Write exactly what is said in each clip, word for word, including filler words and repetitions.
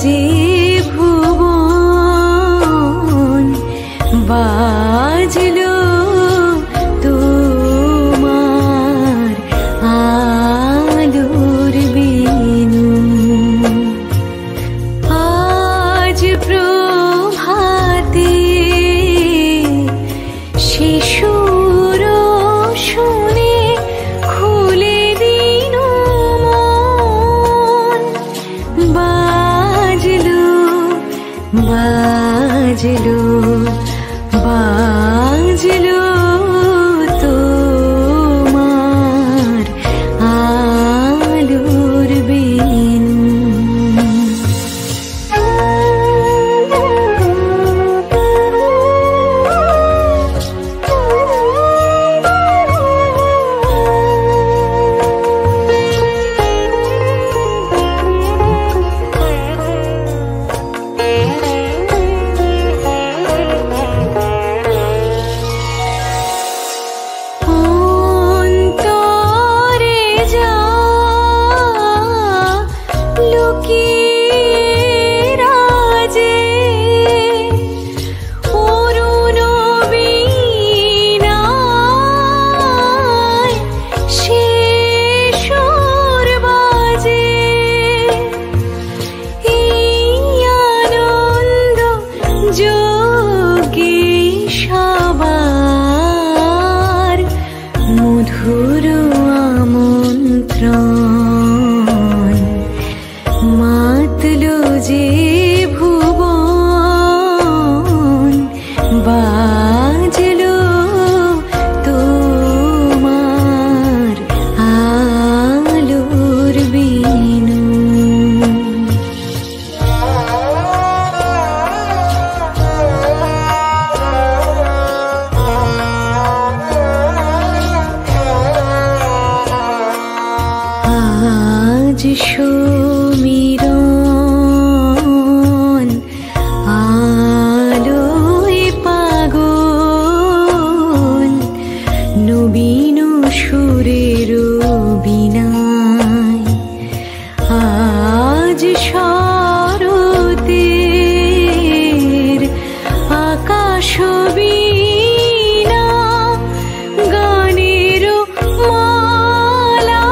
যে ভুবন বাজলো তোমার আলোর বেনু। আজ প্রভাতে শিশুর শুনে খুলে দিন মন। বাজলো বাজলো বাজলো তোমার আলোর বেনু। মধুর আমন্ত্রণ মাতলো যে ভুবন। বাজলো তোমার আলোর বেনু। আজ সুমিরন আলোয় পাগল নবীন সুরের বীণায়। আজ শরতের আকাশ বীণা গানের মালা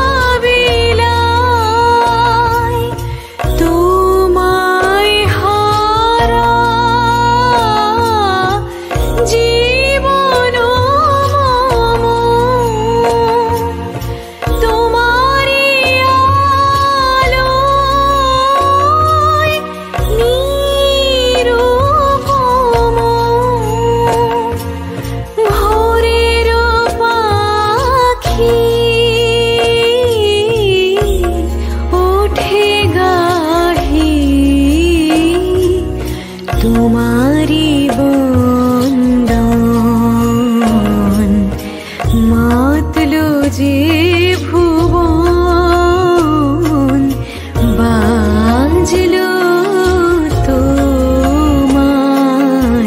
বিলায়। তোমায় হারা জীবন মম তোমারি আলোয় নিরুপম। ভোরের পাখি ওঠে গাহি তোমারি বন্দন। মাতলো যে ভুবন বাজলো তোমার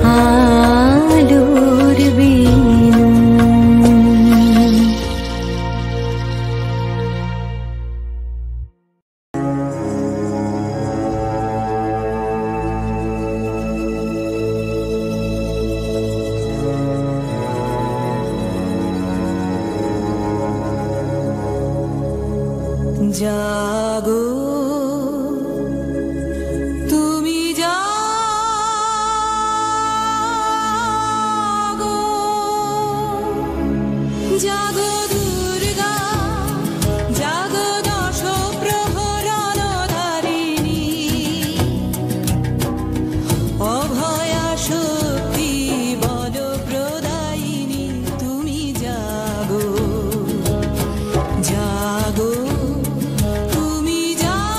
আলোর বেনু। জাগো তুমি জাগো, জাগো দুর্গা জাগো দশ প্রহরণ ধারিণী। অভয়া শক্তি বল প্রদায়িনী তুমি জাগো, জাগো তুমি জাগো।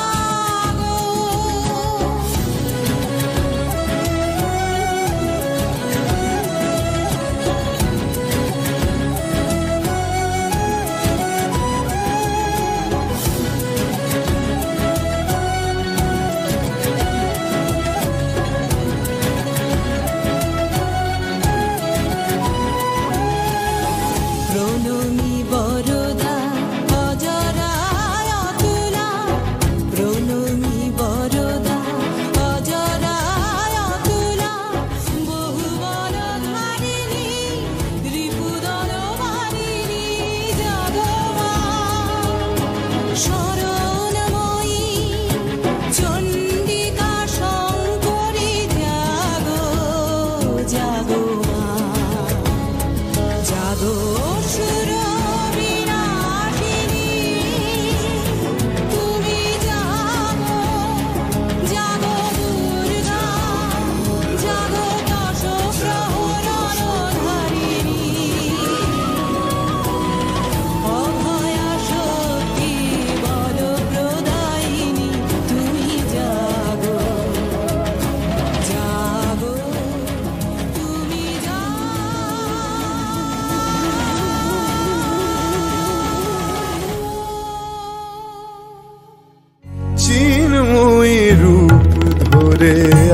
চিন্ময়ী রূপ ধরে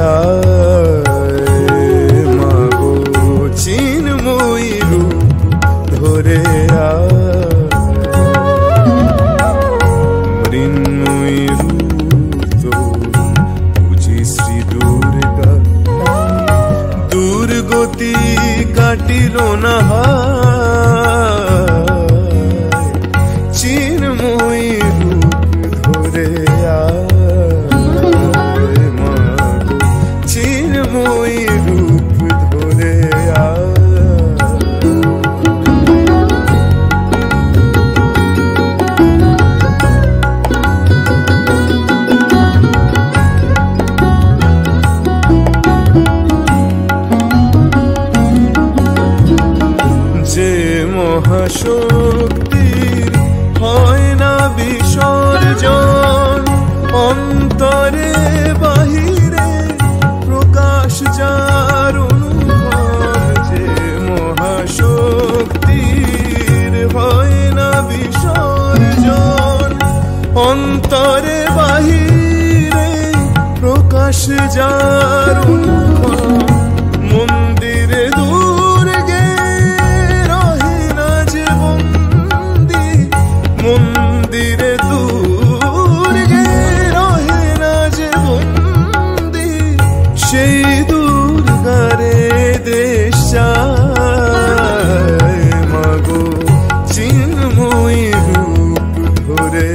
আয় মাগো, চিন্ময়ী রূপ ধরে আয়, মৃন্ময়ী রূপ তোর বুঝি শ্রী দুর্গা, দুর্গতি কাটিল না চিন্ময়ী রূপ ধরে আয় মাগো, চিন্ময়ী রূপ ধরে আয়। যে মহাশক্তির হয় না বিসর্জন, অন্তরে বাহিরে প্রকাশ যার অনুভব, যে মহাশক্তির হয় না বিসর্জন, অন্তরে বাহিরে প্রকাশ যার অনুভব, মন্দিরে দুর্গে রহে না যে বন্দী, মন্দিরে দুর্গে রহে না যে বন্দী, সেই দুর্গারে দেশ চায় মাগো, চিন্ময়ী রূপ ধরে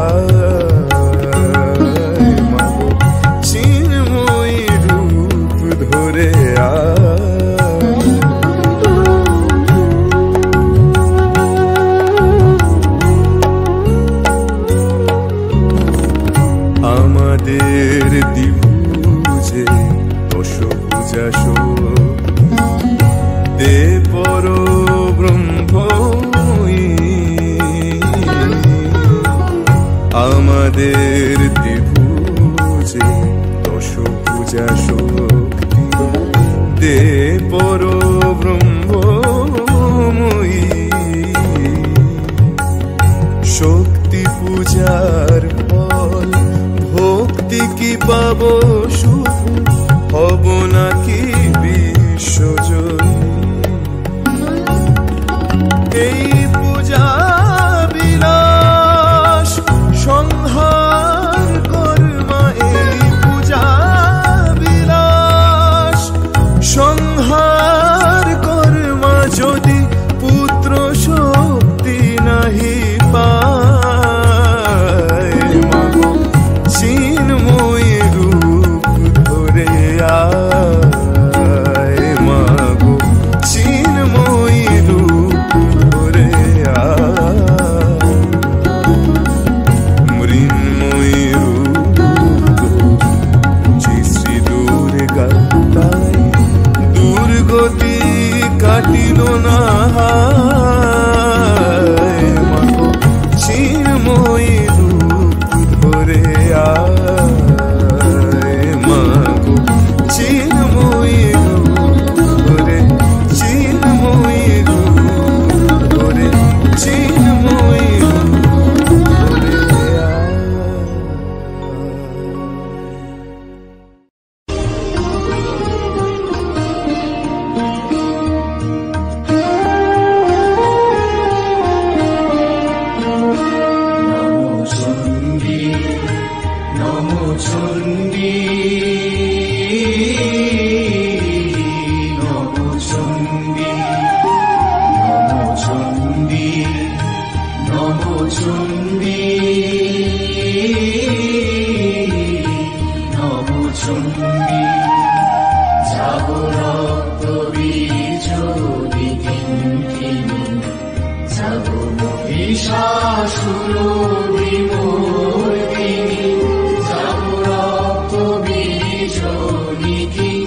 আয় মাগো, চিন্ময়ী রূপ ধরে আয়। আমাদের দ্বিভুজে দশভুজা দে পর ব্রহ্মময়ী, আমাদের দ্বিভুজে দশভুজা শক্তি দে পর ব্রহ্মময়ী, শক্তি পূজার ফল ভক্তি কি পাব শুধু, হব নাকি বিশ্বজয়ী, এই পূজা বিলাস সংহার কর্মা, এই পূজা বিলাস সংহার কর্মা, যদি পুত্র শক্তি নাহি পায় মাগো, চিন্ময়ী রূপ ধরে আয় মাগো, চিন্ময়ী রূপ ধরে আয়, মৃন্ময়ী রূপ শ্রী দুর্গা, তাই দুর্গতি কাটিল না মাগো, চিন্ময়ী রূপ ধরে আয় মাগো, চিন্ময়ী রূপ ধরে, চিন্ময়ী রূপ ধরে, চিন্ময়ী রূপ ধরে আয়। Shashulo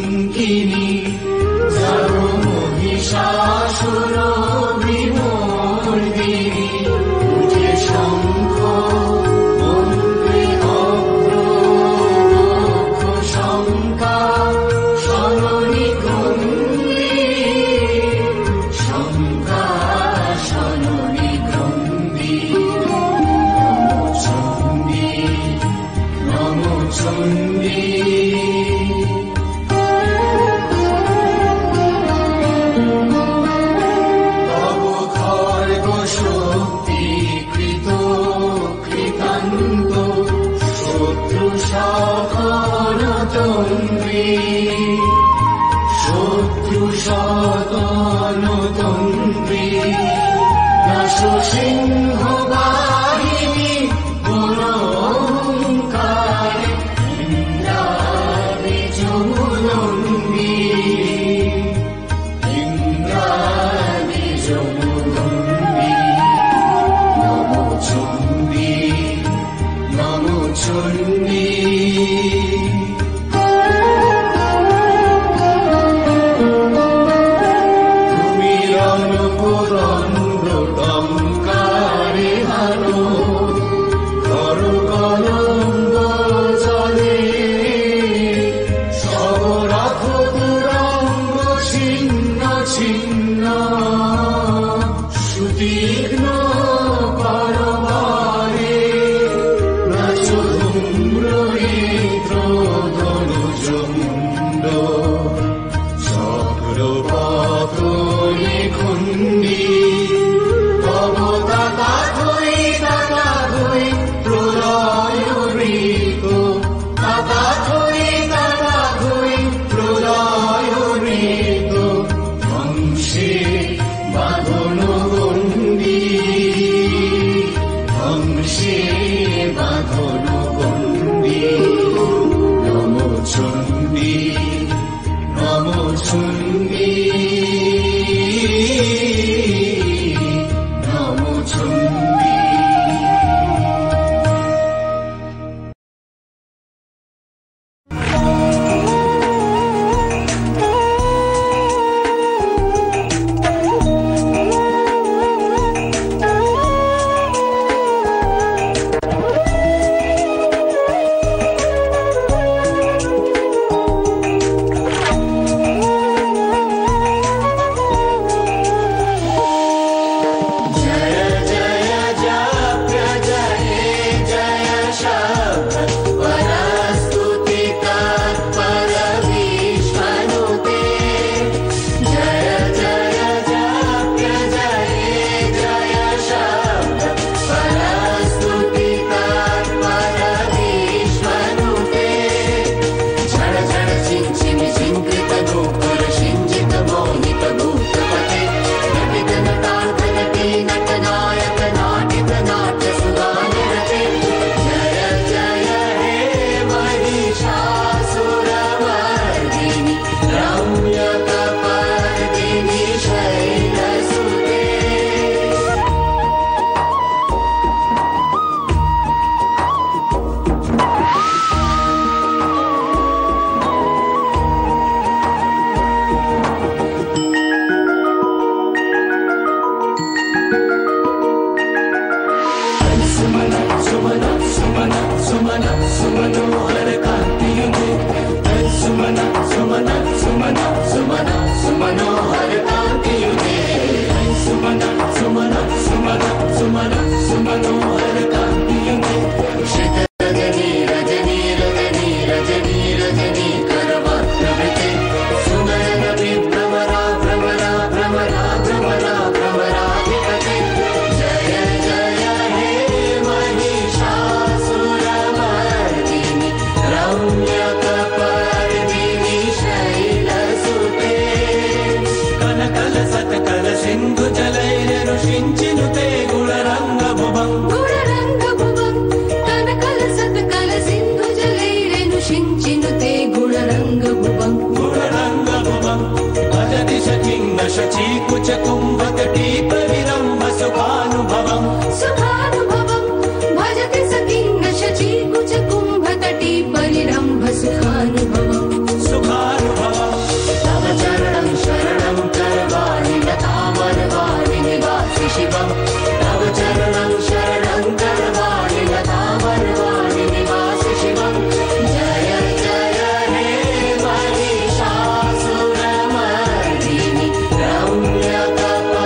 Raunya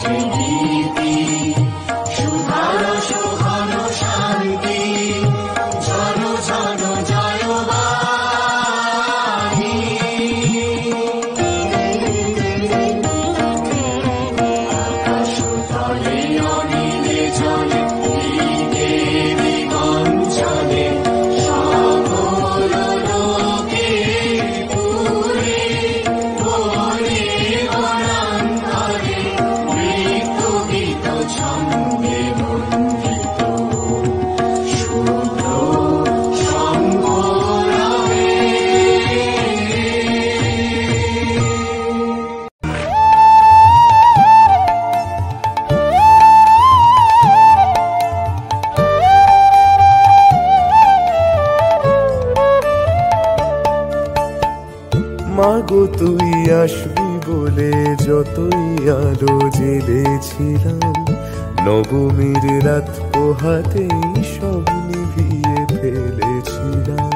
মাগো তুই আসবি বলে যতই আলো জেলেছিলাম, নবমীর রাত পোহাতেই সব নিভিয়ে ফেলেছিলাম।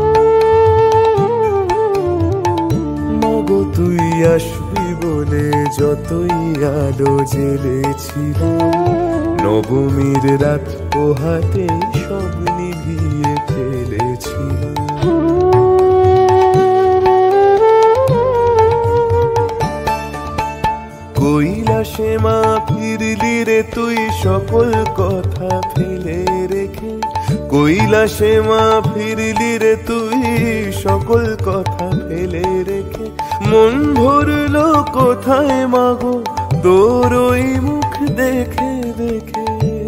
মাগো তুই আসবি বলে যতই আলো জেলেছিলাম, নবমীর রাত পোহাতেই সব নিভিয়ে ফেলেছিলাম। কৈলাসে মা ফিরলি রে তুই সকল কথা ফেলে রেখে, কৈলাসে মা ফিরলি রে তুই সকল কথা ফেলে রেখে, মন ভরলো কোথায় মাগো তোর ওই মুখ দেখে দেখে।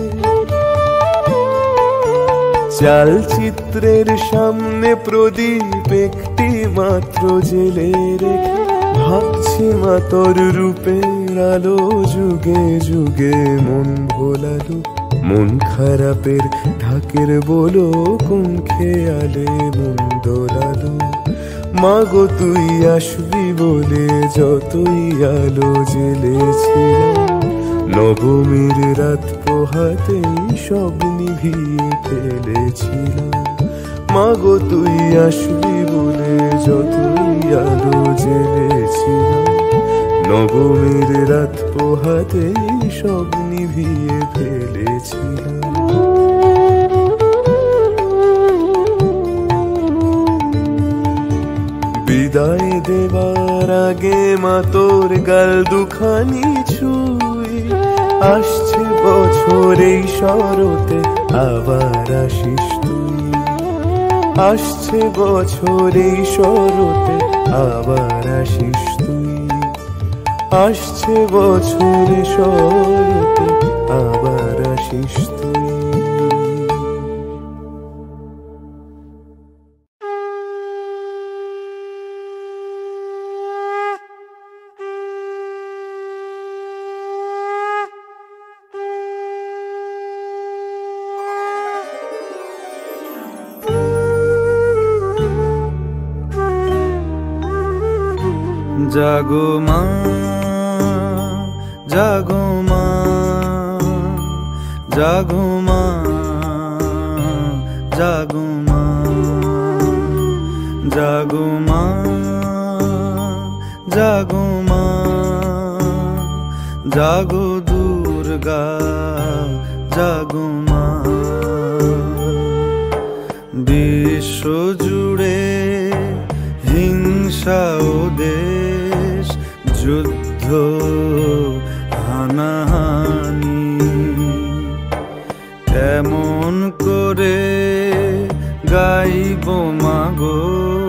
চালচিত্রের সামনে প্রদীপ একটি মাত্র জেলে রেখে, ভাবছি মা তোর রূপের আলো যুগে যুগে মন ভোলালো। মন খারাপের ঢাকের বলো কোন খেয়ালে মন দোলালো। মাগো তুই আসবি বলে যতই আলো জেলেছিলাম, নবমীর রাত পোহাতেই সব নিভিয়ে ফেলেছিলাম। মাগো তুই আসবি বলে যতই আলো জেলেছিলাম, নবমীর রাত পোহাতেই সব নিভিয়ে ফেলেছিলাম। বিদায় দেবার আগে মা তোর গাল দুখানি ছুঁই, আসছে বছর এই শরতে আবার আসিস তুই। আসছে বছর এই শরতে আবার আসিস তুই। আসছে বছর শরতে আবার আসিস তুই। জাগো মা, জাগো মা, জাগো মা, জাগো মা, জাগো মা, জাগো মা, জাগো দুর্গা, জাগো মা। বিশ্ব জুড়ে হিংসা ও দেশ, যুদ্ধ হানাহানি, কেমন করে গাইব মাগো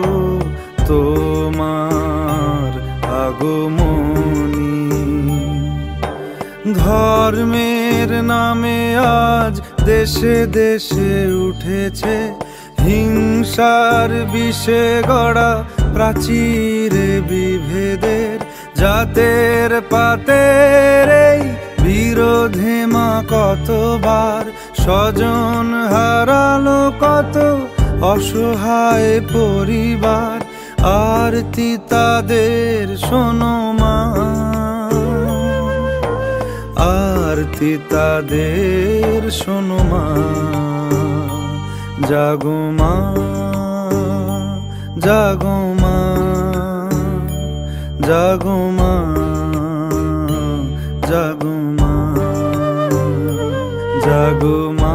তোমার আগমনী। ধর্মের নামে আজ দেশে দেশে উঠেছে হিংসার বিষে গড়া প্রাচীরে বিভেদের, জাতের পাতের এই বিরোধে মা কতবার স্বজন হারালো কত অসহায় পরিবার। আরতি তাদের শোনো মা, আরতি তাদের শোনো মা। জাগো মা, জাগো মা, জাগো মা, জাগো জাগো মা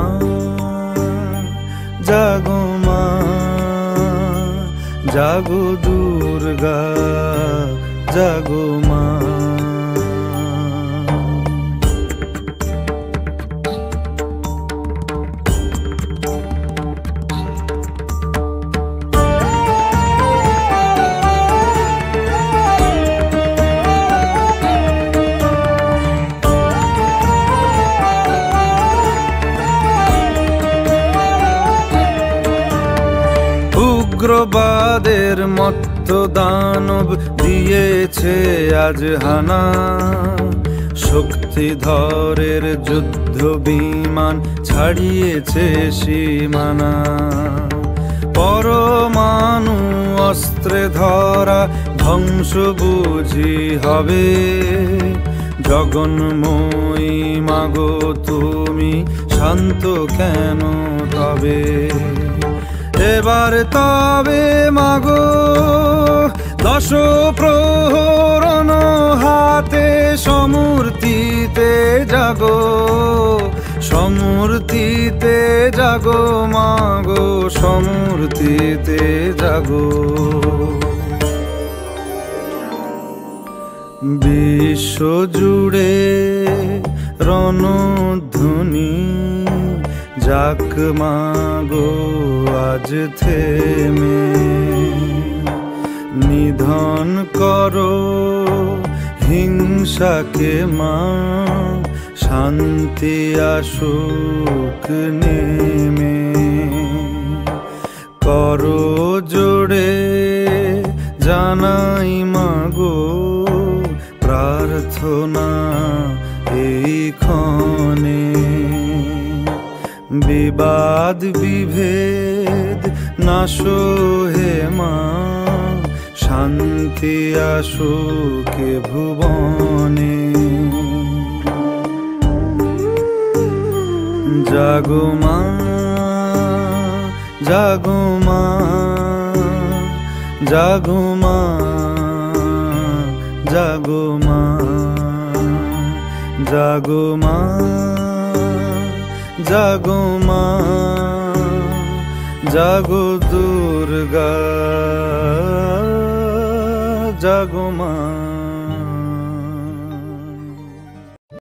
জাগো মা জাগো দুর্গা জাগো মা। উগ্রবাদের মত্ত দানব দিয়েছে আজ হানা, শক্তিধরের যুদ্ধ বিমান ছাড়িয়েছে সীমানা। পরমাণু অস্ত্রে ধরা ধ্বংস বুঝি হবে, জগন্ময়ী মাগো তুমি শান্ত কেন তবে? এবার তবে মাগো দশ প্রহরণ হাতে সমূর্তিতে জাগো, সমূর্তিতে জাগো মাগো সমূর্তিতে জাগো। বিশ্ব জুড়ে রণধ্বনি যাক মাগো আজ থেমে, নিধন করো হিংসাকে মা, শান্তি আসুক নেমে। করো জোড়ে জানাই মাগো প্রার্থনা এই ক্ষণে, বিবাদ বিভেদ নাশো হে মা, শান্তি আসুক ভুবনে। জাগো মা জাগো মা জাগো মা জাগো মা জাগো মা জাগো মা জাগো দুর্গা জাগো মা।